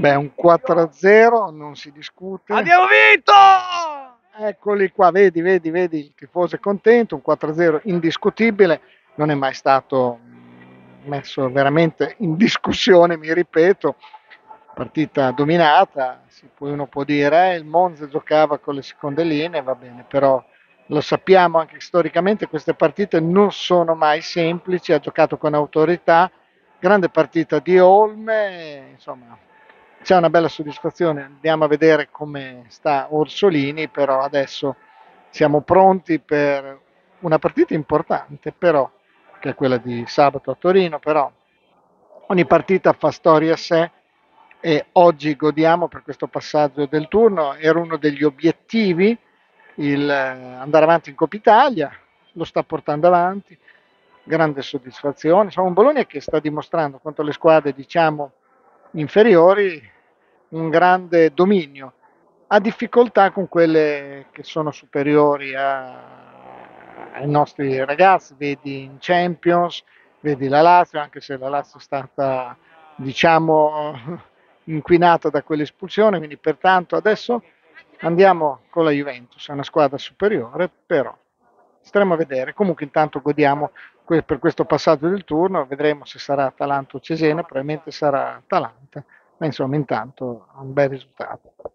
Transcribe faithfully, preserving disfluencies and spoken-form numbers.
Beh, un quattro a zero non si discute. Abbiamo vinto! Eccoli qua, vedi, vedi, vedi, il tifoso è contento, un quattro a zero indiscutibile, non è mai stato messo veramente in discussione, mi ripeto, partita dominata, si può, uno può dire, eh, il Monza giocava con le seconde linee, va bene, però lo sappiamo anche storicamente, queste partite non sono mai semplici, ha giocato con autorità, grande partita di Olme, insomma, c'è una bella soddisfazione. Andiamo a vedere come sta Orsolini, però adesso siamo pronti per una partita importante, però, che è quella di sabato a Torino, però ogni partita fa storia a sé e oggi godiamo per questo passaggio del turno, era uno degli obiettivi il eh, andare avanti in Coppa Italia, lo sta portando avanti, grande soddisfazione. Insomma, un Bologna che sta dimostrando contro le squadre, diciamo, inferiori un grande dominio. Ha difficoltà con quelle che sono superiori a- ai nostri ragazzi, vedi in Champions, vedi la Lazio, anche se la Lazio è stata, diciamo, inquinata da quell'espulsione, quindi pertanto adesso andiamo con la Juventus, è una squadra superiore, però staremo a vedere. Comunque intanto godiamo que- per questo passaggio del turno, vedremo se sarà Atalanta o Cesena, probabilmente sarà Atalanta, ma insomma intanto un bel risultato.